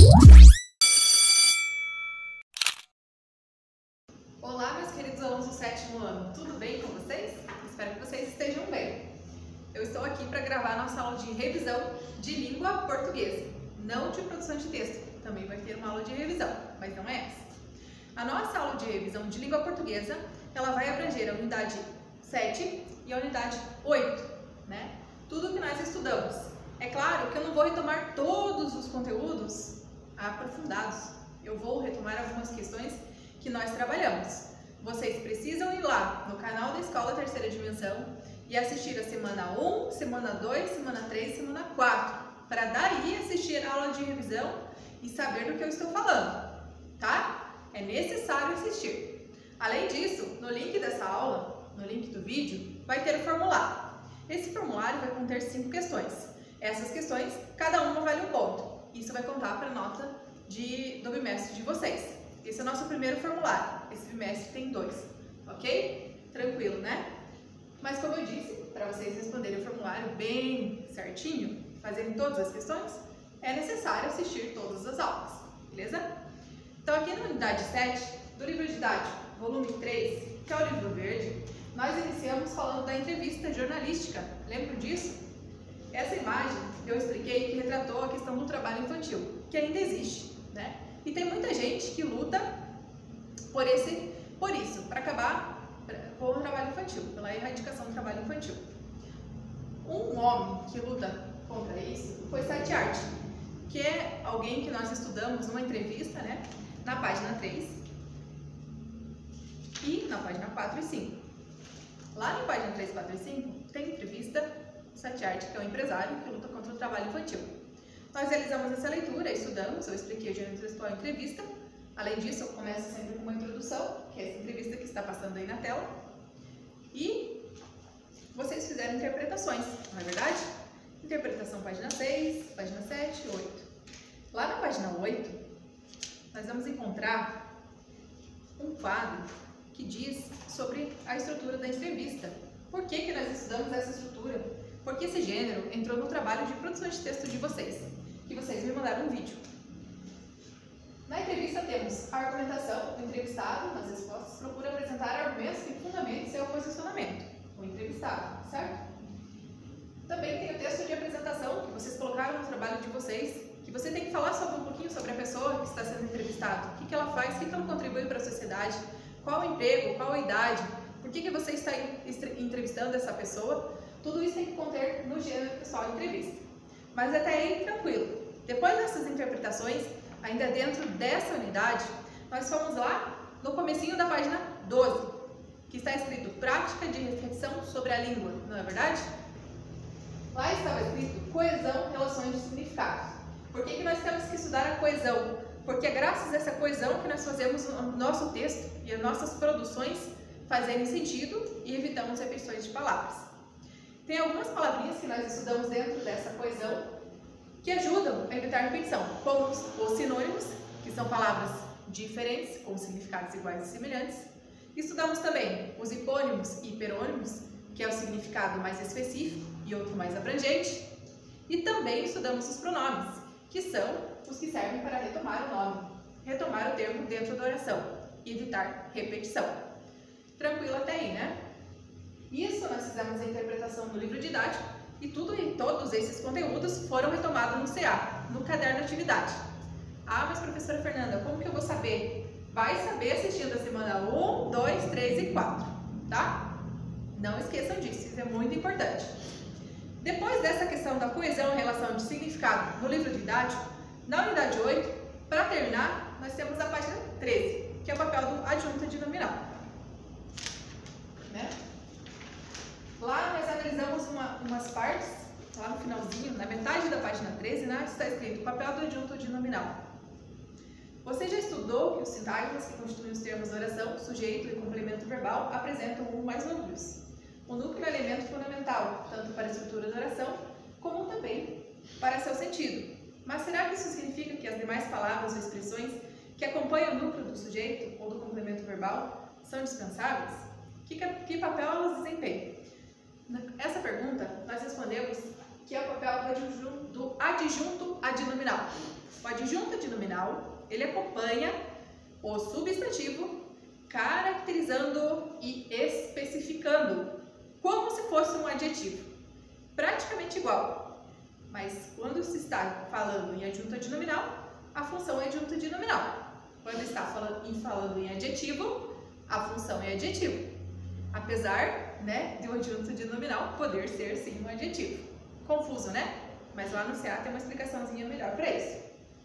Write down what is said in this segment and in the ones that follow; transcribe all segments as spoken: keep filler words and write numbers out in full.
Olá, meus queridos alunos do sétimo ano, tudo bem com vocês? Espero que vocês estejam bem. Eu estou aqui para gravar nossa aula de revisão de língua portuguesa, não de produção de texto. Também vai ter uma aula de revisão, mas não é essa. A nossa aula de revisão de língua portuguesa, ela vai abranger a unidade sete e a unidade oito, né? Tudo que nós estudamos. É claro que eu não vou retomar todos os conteúdos aprofundados. Eu vou retomar algumas questões que nós trabalhamos. Vocês precisam ir lá no canal da Escola Terceira Dimensão e assistir a semana um, semana dois, semana três, semana quatro, para daí assistir a aula de revisão e saber do que eu estou falando, tá? É necessário assistir. Além disso, no link dessa aula, no link do vídeo, vai ter o formulário. Esse formulário vai conter cinco questões. Essas questões, cada uma vale um ponto. Isso vai contar para a nota de, do bimestre de vocês. Esse é o nosso primeiro formulário. Esse bimestre tem dois, ok? Tranquilo, né? Mas como eu disse, para vocês responderem o formulário bem certinho, fazerem todas as questões, é necessário assistir todas as aulas, beleza? Então aqui na unidade sete, do livro didático, volume três, que é o livro verde, nós iniciamos falando da entrevista jornalística. Lembram disso? Essa imagem eu expliquei que retratou a questão do trabalho infantil, que ainda existe, né? E tem muita gente que luta por, esse, por isso, para acabar com o trabalho infantil, pela erradicação do trabalho infantil. Um homem que luta contra isso foi Satyarthi, que é alguém que nós estudamos numa entrevista, né, na página três e na página quatro e cinco. Lá na página três, quatro e cinco tem entrevista do Satyarthi, que é um empresário que luta contra o trabalho infantil. Nós realizamos essa leitura, estudamos, eu expliquei o gênero textual em entrevista. Além disso, eu começo sempre com uma introdução, que é essa entrevista que está passando aí na tela. E vocês fizeram interpretações, não é verdade? Interpretação página seis, página sete, oito. Lá na página oito, nós vamos encontrar um quadro que diz sobre a estrutura da entrevista. Por que que nós estudamos essa estrutura? Porque esse gênero entrou no trabalho de produção de texto de vocês, que vocês me mandaram um vídeo. Na entrevista temos a argumentação, o entrevistado, nas respostas, procura apresentar argumentos que fundamentem seu posicionamento, o entrevistado, certo? Também tem o texto de apresentação, que vocês colocaram no trabalho de vocês, que você tem que falar sobre um pouquinho sobre a pessoa que está sendo entrevistada, o que que ela faz, o que que ela contribui para a sociedade, qual o emprego, qual a idade, por que que você está entrevistando essa pessoa. Tudo isso tem que conter no gênero pessoal entrevista. Mas até aí, tranquilo. Depois dessas interpretações, ainda dentro dessa unidade, nós fomos lá no comecinho da página doze, que está escrito Prática de reflexão sobre a língua, não é verdade? Lá estava escrito coesão, relações de significados. Por que que nós temos que estudar a coesão? Porque é graças a essa coesão que nós fazemos o nosso texto e as nossas produções fazerem sentido e evitamos repetições de palavras. Tem algumas palavrinhas que nós estudamos dentro dessa coesão que ajudam a evitar repetição, como os sinônimos, que são palavras diferentes, com significados iguais e semelhantes. Estudamos também os hipônimos e hiperônimos, que é o significado mais específico e outro mais abrangente. E também estudamos os pronomes, que são os que servem para retomar o nome, retomar o termo dentro da oração e evitar repetição. Tranquilo até aí, né? Isso nós fizemos a interpretação do livro didático e tudo e todos esses conteúdos foram retomados no C A, no caderno de atividade. Ah, mas professora Fernanda, como que eu vou saber? Vai saber assistindo a semana um, dois, três e quatro, tá? Não esqueçam disso, isso é muito importante. Depois dessa questão da coesão em relação de significado no livro didático, na unidade oito, para terminar, nós temos a página treze, que é o papel do adjunto adnominal. Né? Lá nós analisamos uma, umas partes, lá no finalzinho, na metade da página treze, né, está escrito papel do adjunto adnominal. Você já estudou que os sintagmas que constituem os termos oração, sujeito e complemento verbal apresentam um ou mais núcleos. O núcleo é elemento fundamental, tanto para a estrutura da oração, como também para seu sentido. Mas será que isso significa que as demais palavras ou expressões que acompanham o núcleo do sujeito ou do complemento verbal são dispensáveis? Que, que papel elas desempenham? Essa pergunta nós respondemos que é o papel do adjunto, do adjunto adnominal. O adjunto de nominal, ele acompanha o substantivo, caracterizando e especificando, como se fosse um adjetivo. Praticamente igual, mas quando se está falando em adjunto de nominal, a função é adjunto de nominal. Quando está falando em, falando em adjetivo, a função é adjetivo. Apesar, né, de o adjunto de nominal poder ser sim um adjetivo. Confuso, né? Mas lá no C A tem uma explicaçãozinha melhor para isso.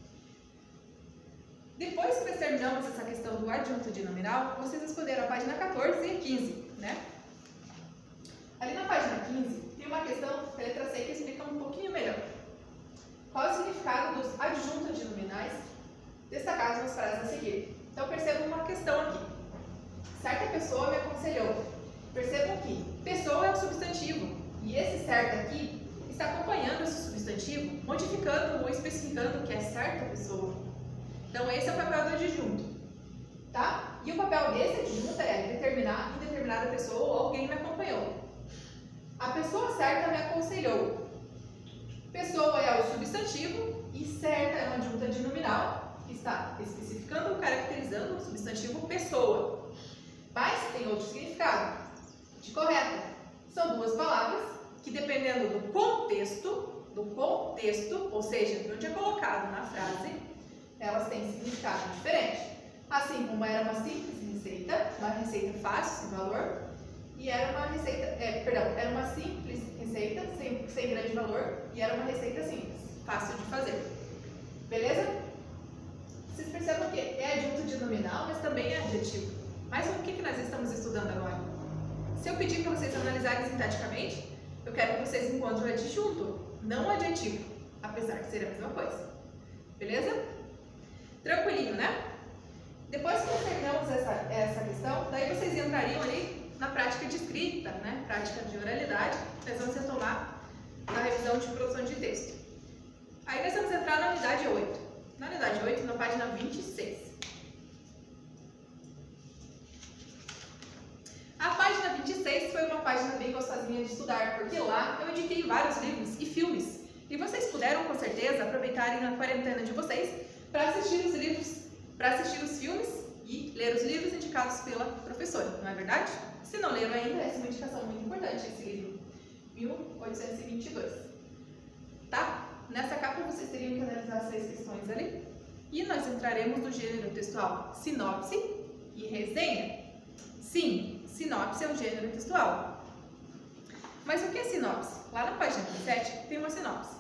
Depois que nós terminamos essa questão do adjunto de nominal, vocês responderam a página quatorze e quinze, né? Ali na página quinze tem uma questão, letra C, que explica um pouquinho melhor. Qual é o significado dos adjuntos de nominais destacados nas frases a seguir? Então percebam uma questão aqui. Certa pessoa me aconselhou. Percebam que pessoa é um substantivo e esse certa aqui está acompanhando esse substantivo, modificando ou especificando que é certa pessoa. Então esse é o papel do adjunto, tá? E o papel desse adjunto é determinar em determinada pessoa ou alguém me acompanhou. A pessoa certa me aconselhou. Pessoa é o substantivo e certa é uma adjunta de nominal que está especificando ou caracterizando o substantivo pessoa. Mas tem outro significado de correta. São duas palavras que, dependendo do contexto, do contexto, ou seja, de onde é colocado na frase, elas têm significado diferente. Assim como era uma simples receita, uma receita fácil, sem valor, e era uma receita, é, perdão, era uma simples receita, sem, sem grande valor, e era uma receita simples, fácil de fazer. Beleza? Vocês percebem que é adjunto de nominal, mas também é adjetivo. Mas o que, que nós estamos estudando agora? Se eu pedir para vocês analisarem sintaticamente, eu quero que vocês encontrem o adjunto, não o adjetivo, apesar de ser a mesma coisa. Beleza? Tranquilinho, né? Depois que nós terminamos essa, essa questão, daí vocês entrariam ali na prática de escrita, né? Prática de oralidade, nós vamos retomar na revisão de produção de texto. Aí nós vamos entrar na unidade oito. Na unidade oito, na página vinte e seis. A página vinte e seis foi uma página bem gostosinha de estudar, porque lá eu indiquei vários livros e filmes. E vocês puderam, com certeza, aproveitarem a quarentena de vocês para assistir os livros, para assistir os filmes e ler os livros indicados pela professora, não é verdade? Se não leram ainda, essa é uma indicação muito importante, esse livro, mil oitocentos e vinte e dois. Tá? Nessa capa vocês teriam que analisar as três questões ali. E nós entraremos no gênero textual sinopse e resenha. Sim, sinopse é um gênero textual. Mas o que é sinopse? Lá na página vinte e sete tem uma sinopse.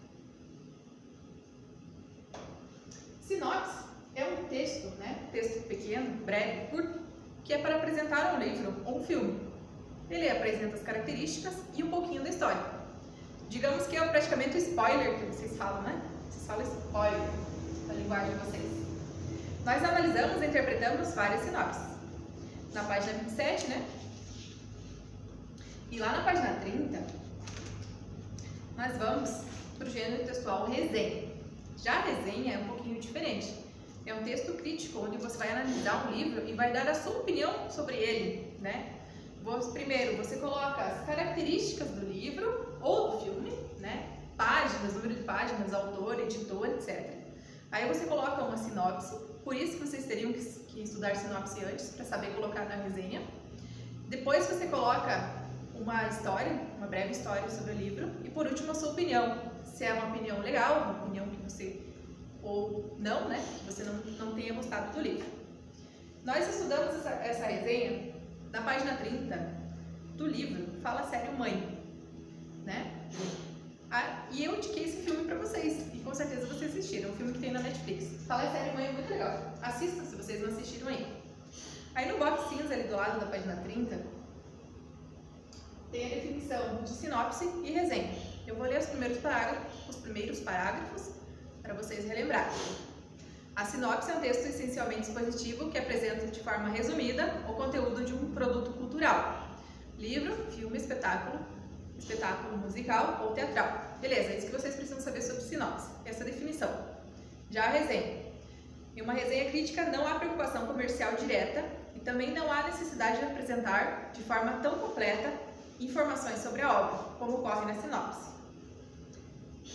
Sinopse é um texto, né? Texto pequeno, breve, curto, que é para apresentar um livro ou um filme. Ele apresenta as características e um pouquinho da história. Digamos que é praticamente o spoiler que vocês falam, né? Vocês falam spoiler na linguagem de vocês. Nós analisamos e interpretamos várias sinopses. Na página vinte e sete, né? E lá na página trinta, nós vamos para o gênero textual resenha. Já a resenha é um pouquinho diferente. É um texto crítico, onde você vai analisar um livro e vai dar a sua opinião sobre ele, né? Primeiro, você coloca as características do livro ou do filme, né? Páginas, número de páginas, autor, editor, etcétera. Aí você coloca uma sinopse, por isso que vocês teriam que estudar sinopse antes, para saber colocar na resenha. Depois você coloca uma história, uma breve história sobre o livro. E por último, a sua opinião. Se é uma opinião legal, uma opinião que você... ou não, né? Que você não, não tenha gostado do livro. Nós estudamos essa, essa resenha na página trinta do livro Fala Sério Mãe, né? Ah, e eu indiquei esse filme para vocês, e com certeza vocês assistiram, um filme que tem na Netflix. Fala Sério Mãe é muito legal, assistam se vocês não assistiram ainda. Aí no box cinza ali do lado da página trinta, tem a definição de sinopse e resenha. Eu vou ler os primeiros parágrafos, os primeiros parágrafos para vocês relembrarem. A sinopse é um texto essencialmente expositivo que apresenta de forma resumida o conteúdo de um produto cultural. Livro, filme, espetáculo, espetáculo musical ou teatral. Beleza, é isso que vocês precisam saber sobre sinopse, essa definição. Já a resenha. Em uma resenha crítica não há preocupação comercial direta e também não há necessidade de apresentar de forma tão completa informações sobre a obra, como ocorre na sinopse.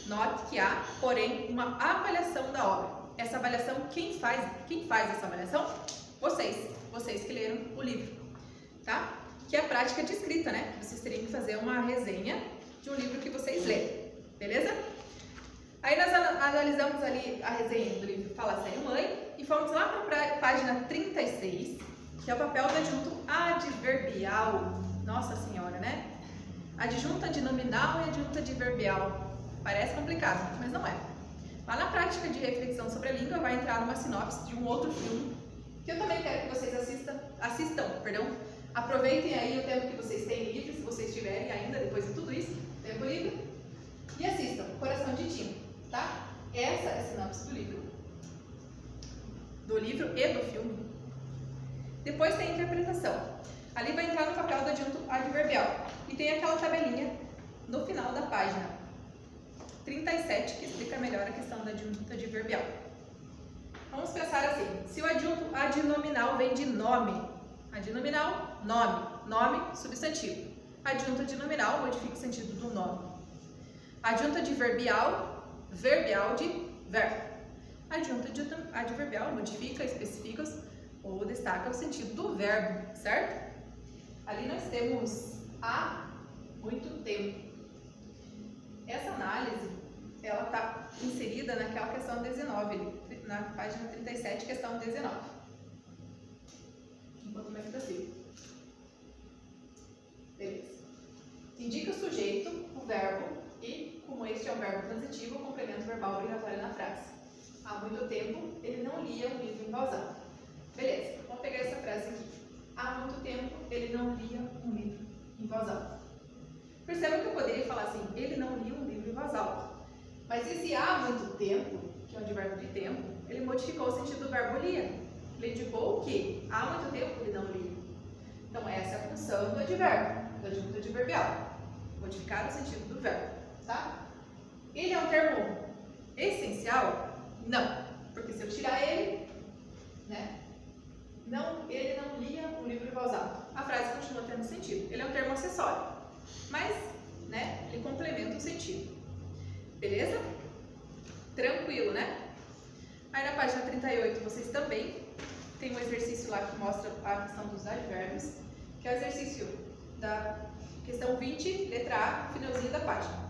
Note que há, porém, uma avaliação da obra. Essa avaliação, quem faz, quem faz essa avaliação? Vocês, vocês que leram o livro, tá? Que é a prática de escrita, né? Que vocês teriam que fazer uma resenha de um livro que vocês leram, beleza? Aí nós analisamos ali a resenha do livro Fala Sério Mãe e fomos lá para a página trinta e seis, que é o papel do adjunto adverbial. Nossa Senhora, né? Adjunto adnominal e adjunto adverbial. Parece complicado, mas não é. Lá na prática de reflexão sobre a língua vai entrar numa sinopse de um outro filme que eu também quero que vocês assistam, assistam, perdão. Aproveitem aí o tempo que vocês têm livre, se vocês tiverem ainda, depois de tudo isso, tempo livre, e assistam Coração de Tino, tá? Essa é a sinopse do livro. Do livro e do filme. Depois tem a interpretação. Ali vai entrar no papel do adjunto adverbial. E tem aquela tabelinha no final da página trinta e sete que explica melhor a questão da adjunto adverbial. Vamos pensar assim, se o adjunto adnominal vem de nome, adnominal, nome, nome, substantivo. Adjunto adnominal modifica o sentido do nome. Adjunto adverbial, verbial de verbo. Adjunto adverbial modifica, especifica ou destaca o sentido do verbo, certo? Ali nós temos há muito tempo. Essa análise, ela está inserida naquela questão dezenove, na página trinta e sete, questão dezenove. Um pouco mais possível. Beleza. Indica o sujeito, o verbo e, como este é um verbo transitivo, o complemento verbal obrigatório na frase. Há muito tempo, ele não lia um livro em voz alta. Beleza, vamos pegar essa frase aqui. Há muito tempo, ele não lia um livro em voz alta. Perceba que eu poderia falar assim, ele não lia um livro em voz alta. Mas esse há muito tempo, que é um advérbio de tempo, ele modificou o sentido do verbo lia. Ele indicou que há muito tempo ele não lia. Então essa é a função do advérbio, do adjunto adverbial. Modificar o sentido do verbo, tá? Ele é um termo essencial? Não. Porque se eu tirar ele, né? Não, ele não lia um livro em voz alta. A frase continua tendo sentido. Ele é um termo acessório. Mas, né, ele complementa o sentido. Beleza? Tranquilo, né? Aí na página trinta e oito vocês também tem um exercício lá que mostra a questão dos advérbios, que é o exercício da questão vinte, letra A, finalzinho da página.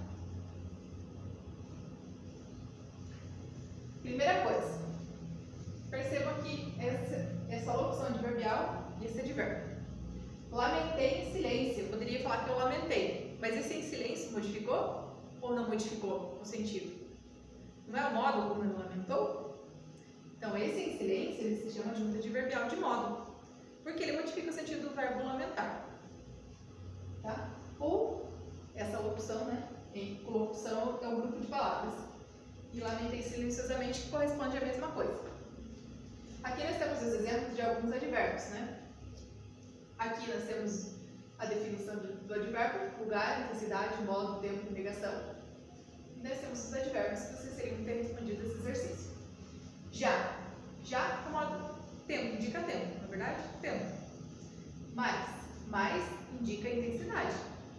Primeira coisa, percebam aqui essa, essa locução adverbial e esse advérbio. Lamentei em silêncio. Eu poderia falar que eu lamentei, mas esse em silêncio modificou ou não modificou o sentido? Não é o modo como ele lamentou? Então, esse em silêncio ele se chama adjunto adverbial de modo, porque ele modifica o sentido do verbo lamentar. Tá? Ou essa locução, né? Em locução é um grupo de palavras. E lamentei silenciosamente que corresponde à mesma coisa. Aqui nós temos os exemplos de alguns advérbios, né? Aqui nós temos a definição do advérbio, lugar, intensidade, modo, tempo e negação. E nós temos os advérbios que vocês teriam que ter respondido esse exercício. Já. Já com modo tempo, indica tempo, na verdade, tempo. Mais. Mais indica intensidade.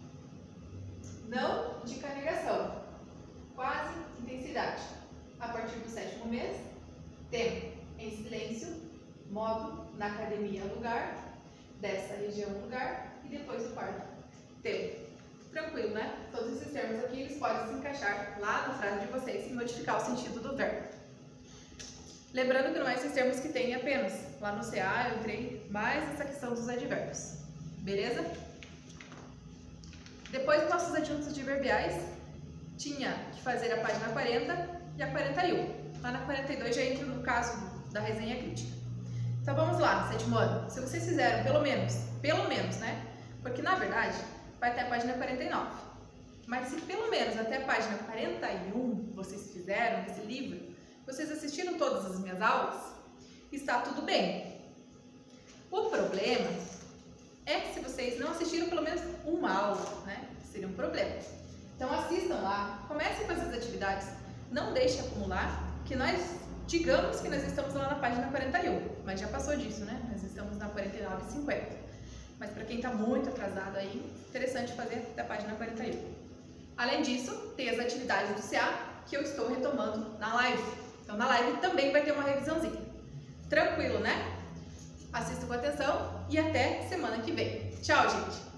Não indica negação. Quase intensidade. A partir do sétimo mês, tempo. Em silêncio, modo, na academia, lugar. Dessa região, lugar, e depois o quarto, tempo. Tranquilo, né? Todos esses termos aqui, eles podem se encaixar lá na frase de vocês e modificar o sentido do verbo. Lembrando que não é esses termos que tem apenas. Lá no C A eu entrei mais essa questão dos advérbios. Beleza? Depois dos nossos adjuntos adverbiais, tinha que fazer a página quarenta e a quarenta e um. Lá na quarenta e dois já entra no caso da resenha crítica. Então vamos lá, sétimo ano. Se vocês fizeram pelo menos, pelo menos, né? Porque na verdade vai até a página quarenta e nove. Mas se pelo menos até a página quarenta e um vocês fizeram nesse livro, vocês assistiram todas as minhas aulas, está tudo bem. O problema é que se vocês não assistiram pelo menos uma aula, né? Seria um problema. Então assistam lá, comecem com essas atividades, não deixe acumular, que nós digamos que nós estamos lá na página quarenta e um, mas já passou disso, né? Nós estamos na quarenta e nove e cinquenta. Mas para quem está muito atrasado aí, interessante fazer até a página quarenta e um. Além disso, tem as atividades do C A que eu estou retomando na live. Então na live também vai ter uma revisãozinha. Tranquilo, né? Assista com atenção e até semana que vem. Tchau, gente!